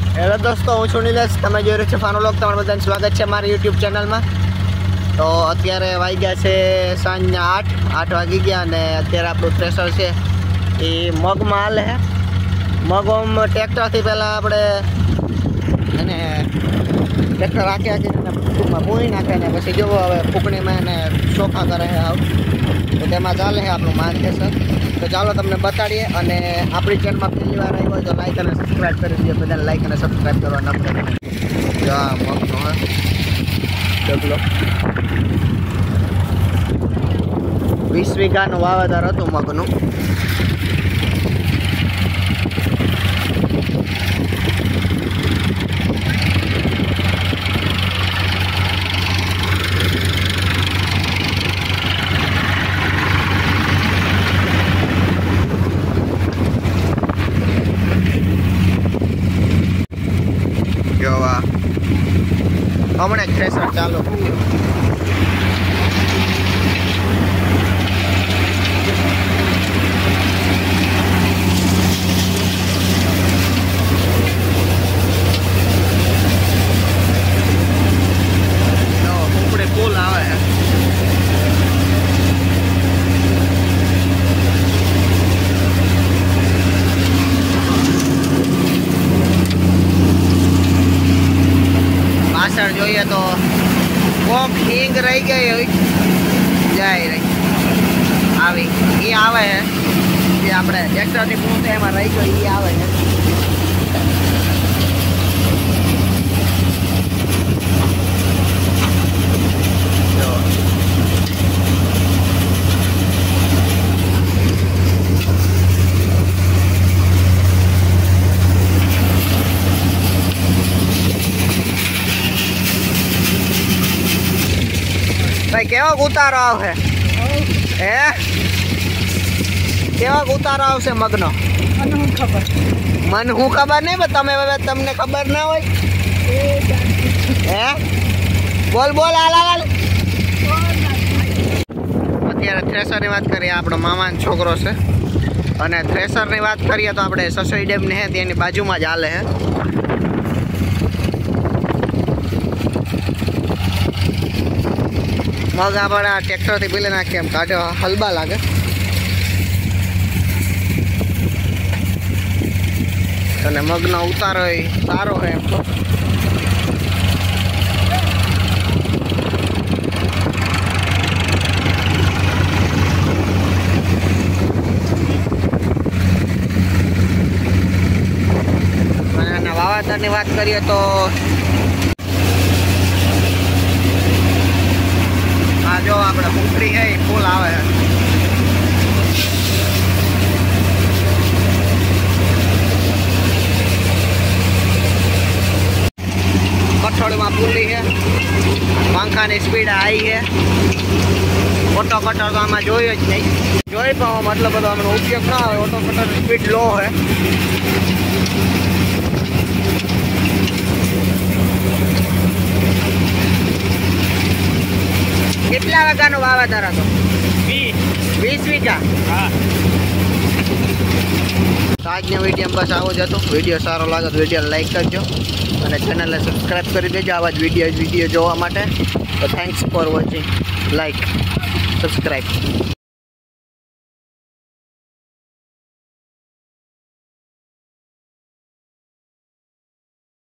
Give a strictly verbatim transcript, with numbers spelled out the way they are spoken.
Hello दोस्तों, हूँ છું નિલેશ। તમે જોઈ રહ્યા છો ફાનો વ્લોગ। તમારું બધાનું સ્વાગત છે મારી યુટ્યુબ ચેનલમાં। તો અત્યારે વાગ્યા છે સાંજના આઠ આઠ વાગી ગયા અને અત્યારે આપણું થ્રેશર છે એ મગમાં હાલે છે। મગમ ટ્રેક્ટરથી પહેલાં આપણે એને ટ્રેક્ટર રાખી રાખીને ટૂંકમાં પૂરી નાખે ને પછી જોવો હવે ફૂંકણીમાં એને ચોખા કરે છે આવ તો તેમાં ચાલે છે આપણું માન થ્રેશર। તો ચાલો તમને બતાડીએ અને આપણી ચેનલમાં પહેલી વાર આવી હોય તો લાઈક અને સબસ્ક્રાઈબ કરી દઈએ। બધાને લાઈક અને સબસ્ક્રાઈબ કરવા ન ભૂલતા। જો આ મગનો હે ડગલો વીસ વીઘાનું વાવેતર હતું મગનું। हमें थ्रेशर चालू ऊपरे पुल आवे है। पाछळ જોઈએ તો કોક હિંગ રહી ગઈ હોય જાય રહી આવી એ આવે છે જે આપણે ટ્રેક્ટરની પૂંછ એમાં રહી ગઈ એ આવે છે। भाई केवा उतारो आवे हे केवा उतारो आवशे मगनो मन हूँ खबर मन हूँ खबर नहीं तमे तमने खबर ना होय हे बोल बोल हाल हाल। अत्यारे थ्रेशर ની વાત કરીએ આપણો મામાનો છોકરો છે અને થ્રેશર ની વાત કરીએ તો આપણે સસોઈ ડેમ ને હે તેની બાજુમાં જ હાલે છે। मग अपना ट्रेक्टर थी पीले नाखी एम काटे हलबा लगे मगनो उतारो सारो है एम तो वावातर की बात करिए तो जो अपने पुत्री है फूल आवे है। कठोड़ में पुली है पंखा की स्पीड आई है। ऑटो कटर तो आम जो नहीं जो मतलब बधो अमे उपयोग ना हो। ऑटो कटर स्पीड लो है। કેટલા વાગ્યાનો વાવેતર હતો? વીસ વીઘા। હા આજનો વિડીયો બસ આવો જ હતો। વિડીયો સારો લાગે તો વિડીયો લાઈક કરજો અને ચેનલને સબસ્ક્રાઈબ કરી દેજો આવા જ વિડીયો વિડીયો જોવા માટે। તો thanks for watching, like, subscribe.